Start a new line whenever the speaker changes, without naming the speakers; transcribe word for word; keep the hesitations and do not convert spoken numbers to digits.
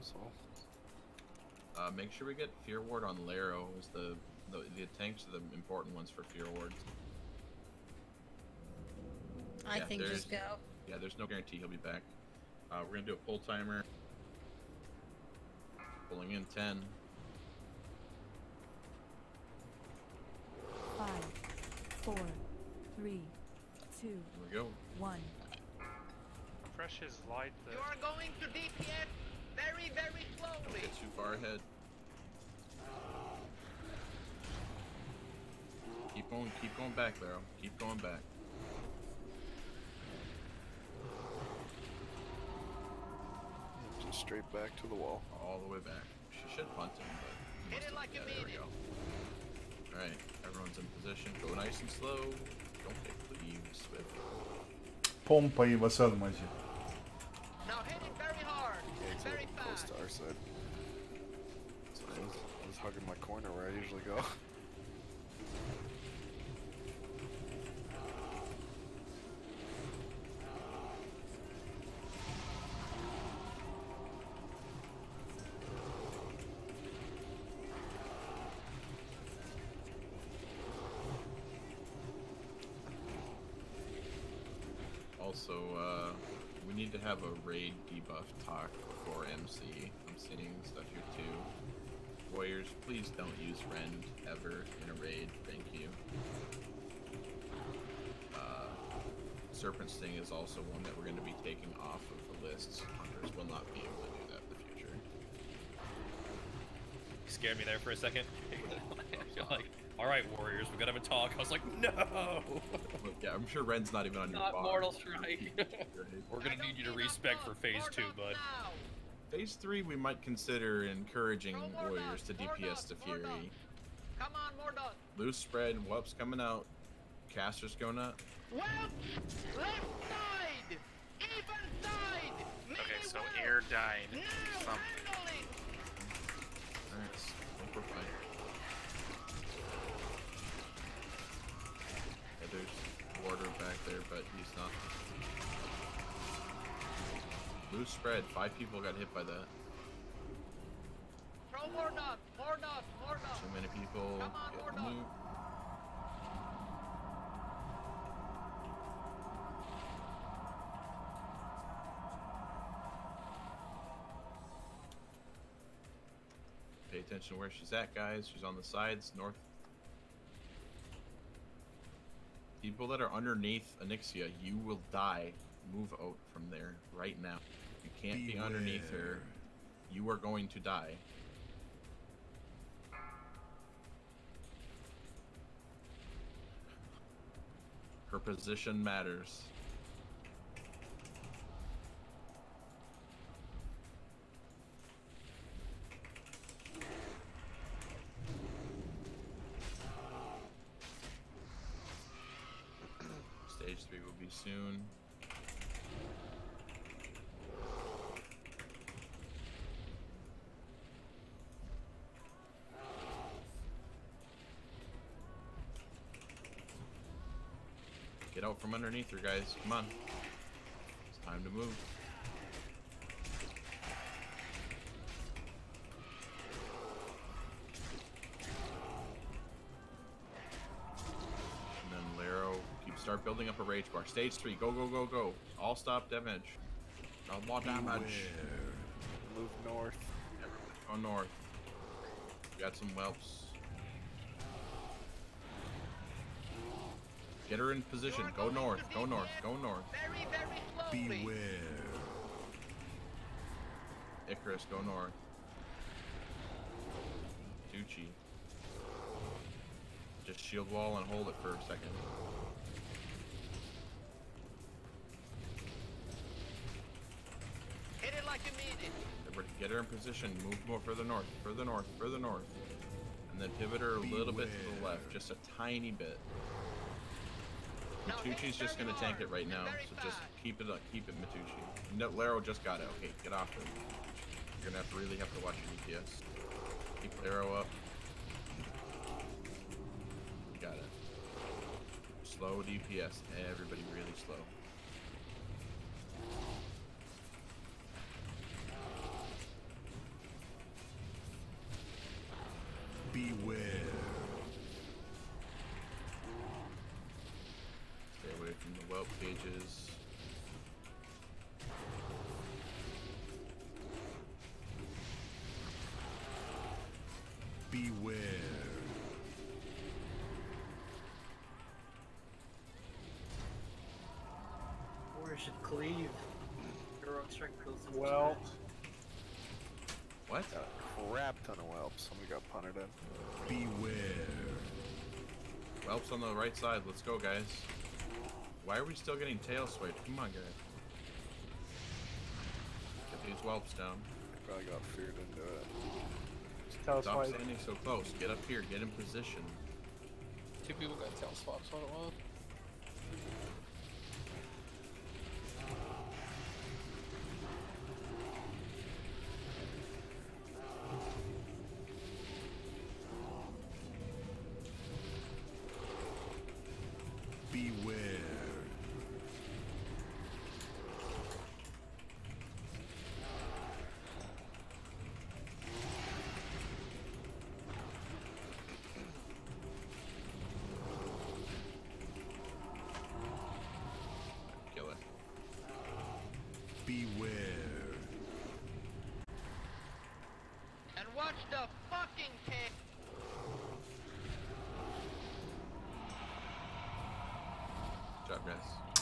so.
Uh, make sure we get Fear Ward on Laro. Is the, the the tanks are the important ones for Fear Wards.
I
yeah,
think just go.
Yeah, there's no guarantee he'll be back. Uh, we're gonna do a pull timer. Pulling in ten.
Five, four, three, two,
Here we go.
one.
Fresh is light.
You are going to D P S very, very
Don't
slowly.
get too far ahead. Keep going, keep going back, Laro. Keep going back.
Just straight back to the wall.
All the way back. She should punt him, but...
Hit it like
yeah,
you
there
mean
we
it.
go. Alright, everyone's in position. Go nice and slow. Don't get cleaved, Swift.
Pompa aí, Vassalo Magia.
Now hit it very hard
Yeah,
and
he's
very
close
fast.
to our side. So I was, I was hugging my corner where I usually go.
Also, uh, we need to have a raid debuff talk before M C. I'm seeing stuff here too. Warriors, please don't use Rend ever in a raid. Thank you. Uh, Serpent Sting is also one that we're going to be taking off of the lists. Hunters will not be able to do that in the future.
You scared me there for a second. You're like, all right, Warriors, we gotta have a talk. I was like, no.
Look, yeah, I'm sure Ren's not even on your
Not
bar.
Mortal Strike. We're gonna need you to respec for phase two, bud.
Phase three, we might consider encouraging Warriors to D P S to Fury.
Come on, more done.
Loose spread, whoops coming out. Caster's going up.
Well, left side, even side.
Okay, so air died.
Now
Something.
handle it.
Alright, I think we're fine. Yeah, there's Warder back there, but he's not. Loose spread, five people got hit by that.
Throw more dot, more dot, more dot.
Too many people.
Come on,
get
more dot.
loot. Pay attention to where she's at, guys. She's on the sides, north. People that are underneath Onyxia, you will die. Move out from there right now. You can't be underneath her. You are going to die. Her position matters. Stage three will be soon. Get out from underneath her, guys. Come on. It's time to move. And then Laro, keep start building up a rage bar. Stage three, go, go, go, go. All stop damage. No more damage.
Move north.
Go north. We got some whelps. Get her in position. Go north. Go north. Go north.
Very, very slowly.
Beware.
Icarus, go north. Tucci. Just shield wall and hold it for a second.
Hit it like you mean it.
Everybody get her in position. Move more further north. Further north. Further north. And then pivot her a little bit to the left. Just a tiny bit. Matucci's just gonna tank it right now, so just keep it up, keep it, Matucci. No, Laro just got it. Okay, get off it. You're gonna have to really have to watch your D P S. Keep Laro up. Got it. Slow D P S. Everybody really slow.
Beware.
Stay away from the whelp cages.
Beware.
Warrior should cleave. Heroic strike kills them.
Well.
What?
Got a crap ton of whelps. Somebody got punted in.
Beware.
Whelps on the right side. Let's go, guys. Why are we still getting tail swiped? Come on, guys. Get these whelps down.
Probably got feared into it.
Tell us
Stop
why.
standing so close. Get up here. Get in position.
Two people got tail swaps on it was.
Beware.
Kill it.
Beware.
And watch the fucking king.
Good job, guys.